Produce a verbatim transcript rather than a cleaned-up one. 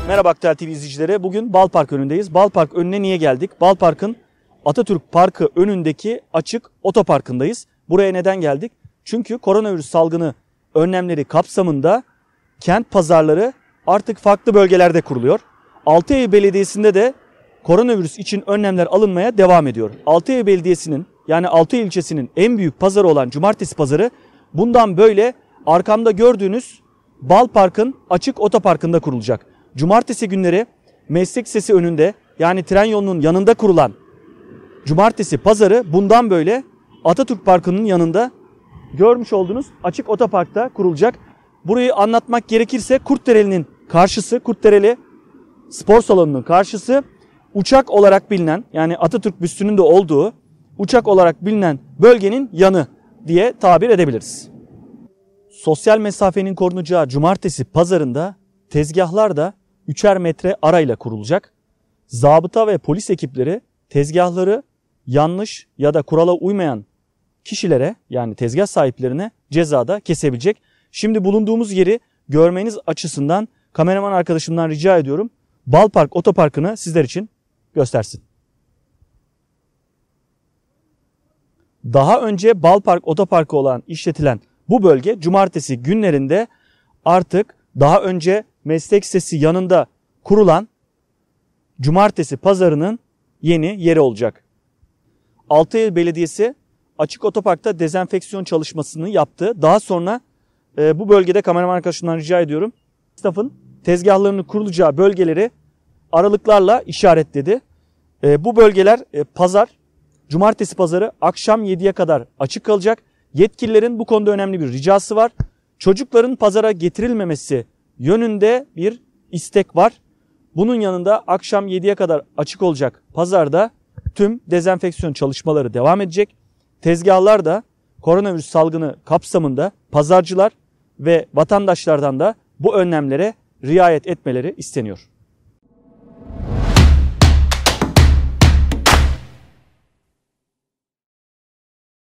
Merhaba Aktel T V izleyicileri. Bugün Balpark önündeyiz. Balpark önüne niye geldik? Balpark'ın Atatürk Parkı önündeki açık otoparkındayız. Buraya neden geldik? Çünkü koronavirüs salgını önlemleri kapsamında kent pazarları artık farklı bölgelerde kuruluyor. Altıyay Belediyesi'nde de koronavirüs için önlemler alınmaya devam ediyor. Altıyay Belediyesi'nin yani Altıyay ilçesinin en büyük pazarı olan Cumartesi Pazarı bundan böyle arkamda gördüğünüz Balpark'ın açık otoparkında kurulacak. Cumartesi günleri Meslek Lisesi önünde yani tren yolunun yanında kurulan Cumartesi Pazarı bundan böyle Atatürk Parkı'nın yanında görmüş olduğunuz açık otoparkta kurulacak. Burayı anlatmak gerekirse Kurtdereli'nin karşısı, Kurtdereli Spor Salonu'nun karşısı, uçak olarak bilinen yani Atatürk büstünün de olduğu uçak olarak bilinen bölgenin yanı diye tabir edebiliriz. Sosyal mesafenin korunacağı Cumartesi Pazarında tezgahlar da üçer metre arayla kurulacak. Zabıta ve polis ekipleri tezgahları yanlış ya da kurala uymayan kişilere yani tezgah sahiplerine cezada kesebilecek. Şimdi bulunduğumuz yeri görmeniz açısından kameraman arkadaşımdan rica ediyorum. Balpark Otoparkı'nı sizler için göstersin. Daha önce Balpark Otoparkı olan işletilen bu bölge cumartesi günlerinde artık daha önce Meslek Lisesi yanında kurulan Cumartesi Pazarı'nın yeni yeri olacak. Altıyay Belediyesi açık otoparkta dezenfeksiyon çalışmasını yaptı. Daha sonra e, bu bölgede kameraman arkadaşımdan rica ediyorum. Esnafın tezgahlarını kurulacağı bölgeleri aralıklarla işaretledi. E, bu bölgeler e, pazar, Cumartesi Pazarı akşam yediye kadar açık kalacak. Yetkililerin bu konuda önemli bir ricası var. Çocukların pazara getirilmemesi yönünde bir istek var. Bunun yanında akşam yediye kadar açık olacak pazarda tüm dezenfeksiyon çalışmaları devam edecek. Tezgahlar da koronavirüs salgını kapsamında pazarcılar ve vatandaşlardan da bu önlemlere riayet etmeleri isteniyor.